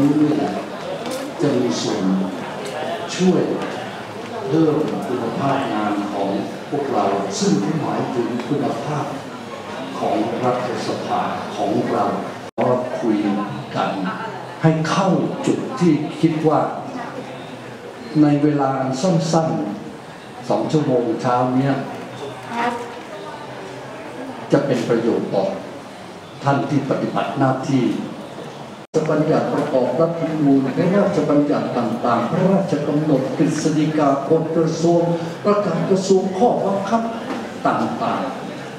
นี้จะมีส่วนช่วยเพิ่มคุณภาพงานของพวกเราซึ่งหมายถึงคุณภาพของรัฐสภาของเราก็คุยกันให้เข้าจุดที่คิดว่าในเวลาสั้นๆ2 ชั่วโมงเช้านี้จะเป็นประโยชน์ต่อท่านที่ปฏิบัติหน้าที่บัญญัติประกอบรัฐธรรมนูญและราชบัญญัติต่างๆพระราชกำหนดกฤษฎีกากฎกระทรวงประกาศกระทรวงข้อบังคับต่าง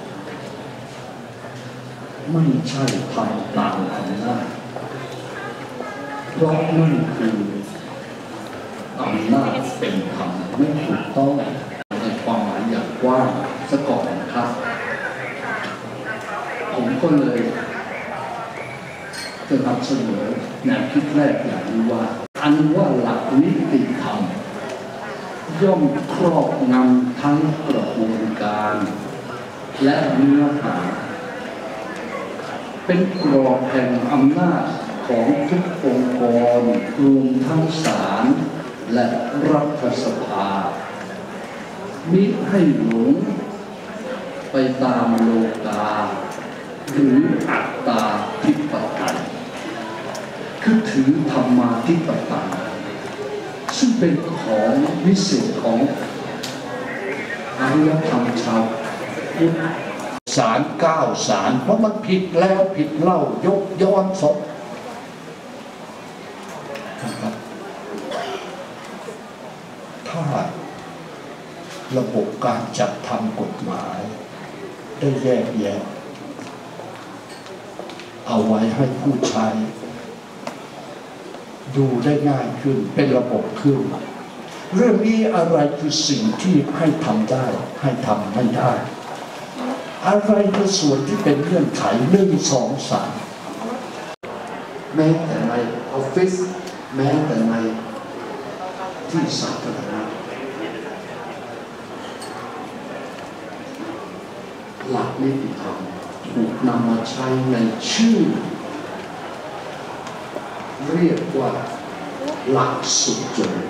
ๆไม่ใช่ทำตามอำนาจเพราะนั่นคืออำนาจเป็นธรรมไม่ถูกต้องในความหมายอย่างกว้างซะก่อนนะครับผมก็เลยจะนำเสนอแนวคิดแรกอย่างนี้ว่าอันว่าหลักนิติธรรมย่อมครอบงำทั้งกระบวนการและเนื้อหาเป็นกรอบแห่งอำนาจของทุกองค์กรรวมทั้งศาลและรัฐสภามิให้หลงไปตามโลกาหรืออัตตาธิปไตยคือถือธรรมาธิปไตยซึ่งเป็นของวิเศษของอารยธรรมชาวพุทธศาล9 ศาลเพราะมันผิดแล้วผิดเล่ายกย้อนศพถ้าระบบการจัดทำกฎหมายได้แยกแยะเอาไว้ให้ผู้ใช้ดูได้ง่ายขึ้นเป็นระบบขึ้นเรื่องนี้อะไรคือสิ่งที่ให้ทำได้ให้ทำไม่ได้อะไรคือส่วนที่เป็นเงื่อนไข1 2 3แม้แต่ในออฟฟิศแม้แต่ในที่สาธารณะหลักนิติธรรมถูกนำมาใช้ในชื่อเรียกว่าหลักสุจริต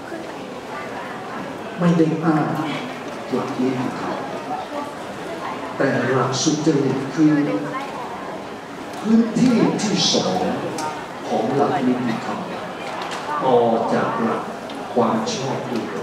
ไม่ได้อ้างหลักนิติธรรมแต่หลักสุจริตคือพื้นที่ที่2ของหลักนิติธรรมต่อจากหลักความชอบด้วย